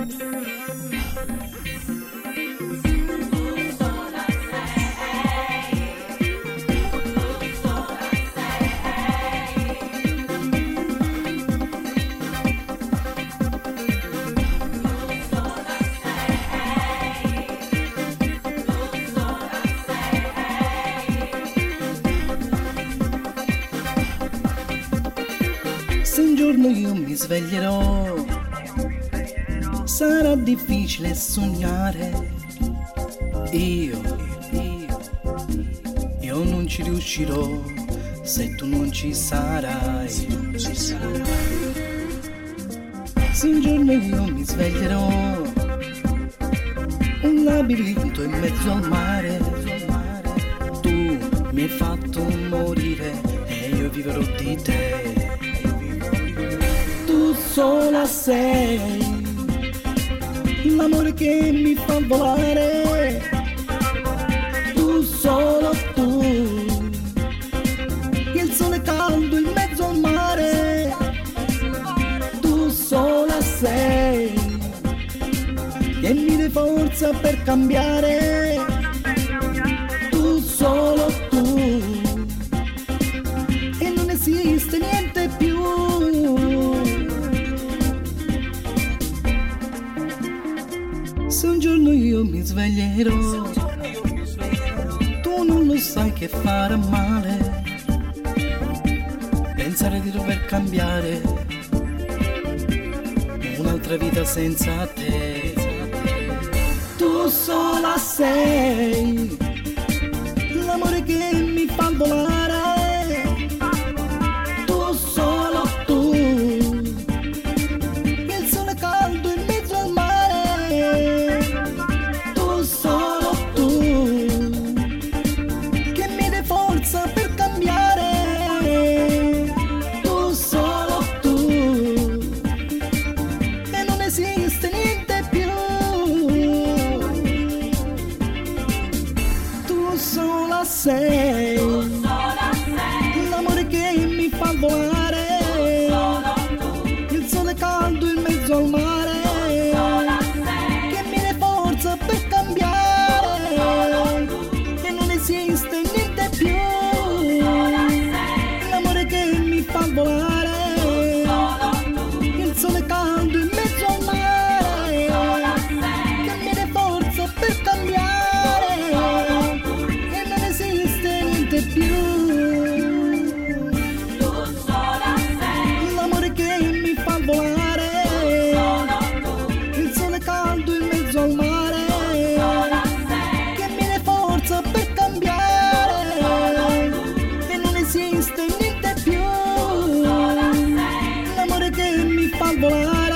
Se un giorno io mi sveglierò, sarà difficile sognare. Io non ci riuscirò se tu non ci sarai. Se un giorno io mi sveglierò, un labirinto in mezzo al mare, tu mi hai fatto morire e io vivrò di te. Tu sola sei l'amore che mi fa volare, tu solo tu, il sole caldo in mezzo al mare, tu sola sei che mi dai forza per cambiare, tu solo tu, e non esiste niente più. Se un giorno io mi sveglierò, tu non lo sai che farà male pensare di dover cambiare un'altra vita senza te. Tu sola sei l'amore che mi fa volare, tu solo tu, il sole caldo in mezzo al mare, tu solo tu, che mi dai forza per cambiare, tu solo tu, e non esiste niente più. Tu sola sei l'amore che mi fa volare, il sole caldo in mezzo al mare, che mi dai forza per cambiare, e non esiste niente più. L'amore che mi fa volare, il sole caldo in mezzo al mare, che mi dai forza per cambiare, e non esiste niente più. L'amore che mi fa volare, il sole caldo in mezzo al mare, che mi dai forza per cambiare, e non esiste niente più. L'amore che mi fa volare.